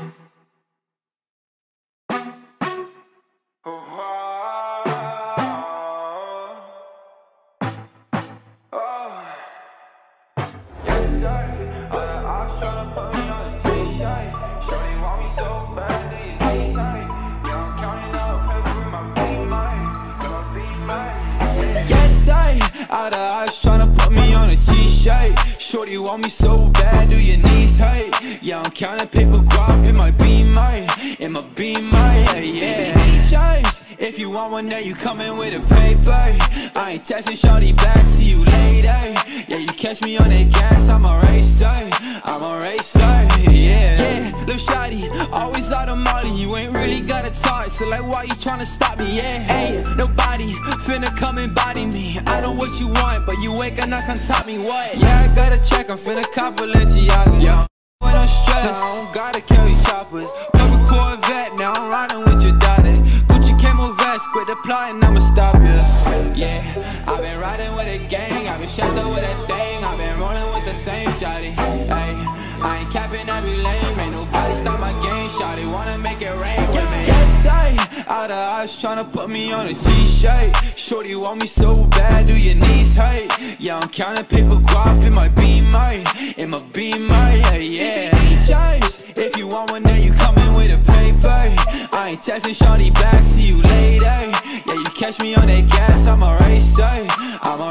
All the eyes tryna put me on a t-shirt. Shorty want me so bad, do your knees hurt? Yeah, I'm counting paper guap in my beamer, yeah. DJs, if you want one, then you coming with a paper. I ain't texting shorty back, see you later. Yeah, you catch me on that gas, I'm a racer, yeah. Lil' shawty, always out of molly, you ain't really gotta talk, so like why you tryna stop me, yeah? Ain't nobody finna come and body me. I know what you want, but you ain't gonna come top me, what? Yeah, I gotta check, I'm finna cop Balenciagas. Yeah, when I'm stressed, I don't gotta carry choppers. Double Corvette, now I'm riding with your daughter. Gucci camo vest, quit applying, I'ma stop you. Yeah, I've been riding with a gang, I've been strapped up with a thing, I've been rolling with the same shawty. Ay, I ain't capping every lane, ain't nobody stop my game. Shawty wanna make it rain with me. Yes, all the eyes tryna put me on a t-shirt. Shorty want me so bad, do your knees hurt? Yeah, I'm counting paper guap in my beamer, yeah. DJs, if you want one, then you coming with a paper. I ain't texting shorty back, see you later. Yeah, you catch me on that gas, I'm a racer,